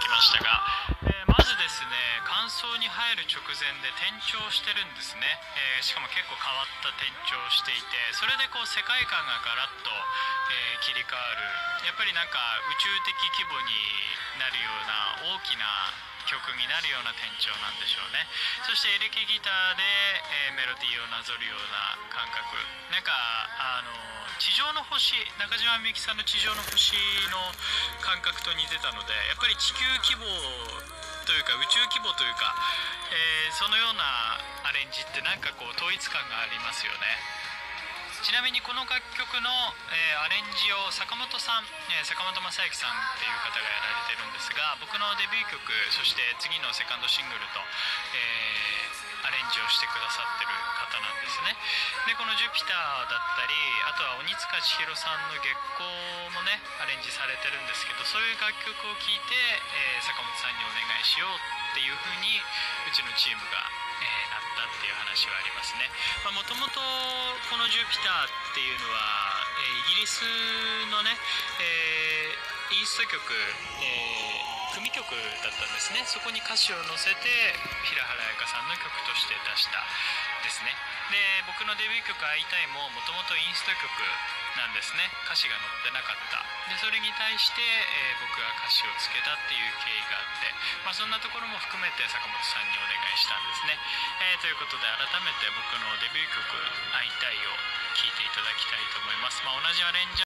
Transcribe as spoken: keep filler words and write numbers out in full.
きましたが、えーまずですね、間奏に入る直前で転調してるんですね。えーしかも結構変わった転調をしていて、それでこう世界観がガラッと、えー切り替わる、やっぱりなんか宇宙的規模になるような大きな曲になるような転調なんでしょうね。そしてエレキギターで、えーメロディーをなぞるような感覚、なんかあの地上の星、中島みゆきさんの地上の星の感覚と似てたので、やっぱり地球規模というか宇宙規模というか、えーそのようなアレンジってなんかこう統一感がありますよね。ちなみにこの楽曲の、えーアレンジを坂本さん、えー坂本昌之さんっていう方がやられてるんですが、僕のデビュー曲、そして次のセカンドシングルと、えーアレンジをしてくださってる方なんですね。でこの「ジュピター」だったり、あとは鬼塚千尋さんの「月光」もねアレンジされてるんですけど、そういう楽曲を聴いて、えー坂本さんにお願いしようっていう風にうちのチームが、えーなったっていう話はありますね。もともとこの「ジュピター」っていうのは、えーイギリスのね、えーインスト曲、えー組曲だったんですね。そこに歌詞を載せて平原綾香さんの曲として出したですね。で僕のデビュー曲「会いたい」ももともとインスト曲なんですね。歌詞が載ってなかった。でそれに対して、えー僕が歌詞をつけたっていう経緯があって、まあ、そんなところも含めて坂本さんにお願いしたんですね。えーということで改めて僕のデビュー曲「会いたい」を聴いていただきたいと思います。まあ、同じアレンジ